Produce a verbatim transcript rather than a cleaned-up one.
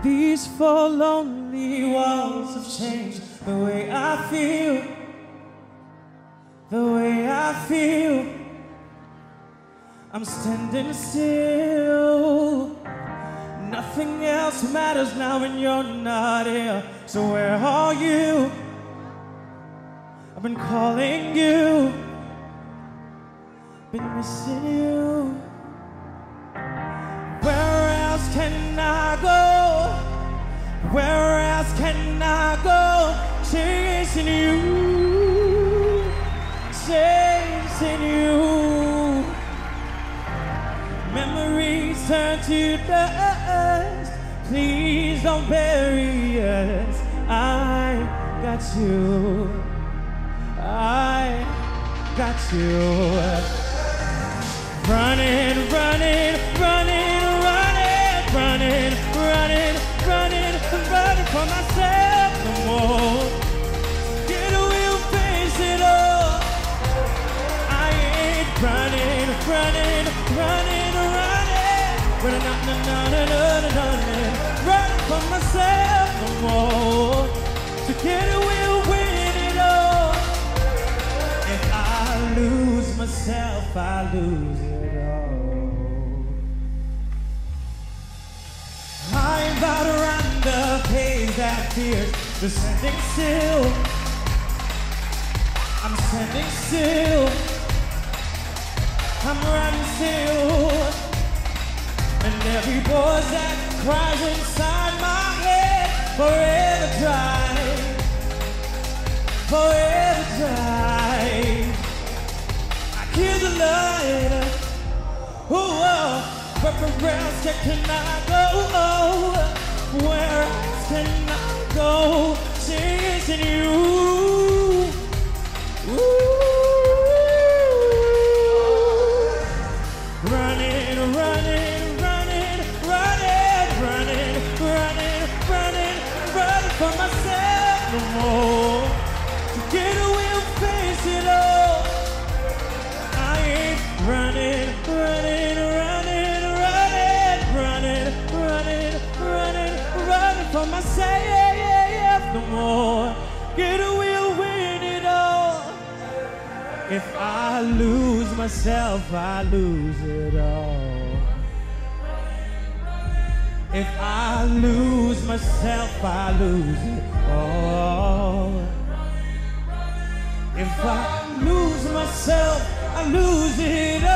These four lonely walls have changed the way I feel, the way I feel. I'm standing still. Nothing else matters now when you're not here. So where are you? I've been calling you, been missing you. Where else can I go? Where else can I go? Chasing you, chasing you. Memories turn to dust. Please don't bury us. I got you, I got you. Running, running, running, running, running, running, running, running for myself no more. Get away and face it all. I ain't running, running, running, running, running, running, running, running, running for myself no more. To get away and win it all. If I lose myself, I lose it all. I'm about to run the page that fears the standing still. I'm standing still. I'm running still. And every voice that cries inside my head forever dry, forever dry. Here's the light. Oh, oh, but where else can I go? Oh, where else can I go? Chasing you. Ooh. Running, running, running, running, running, running, running, running for myself no more. To get away and face it all. Running, running, running, running, running, running, running, running for myself no more. Get away and win it all. If I lose myself, I lose it all. If I lose myself, I lose it all. If I lose myself, I lose it all.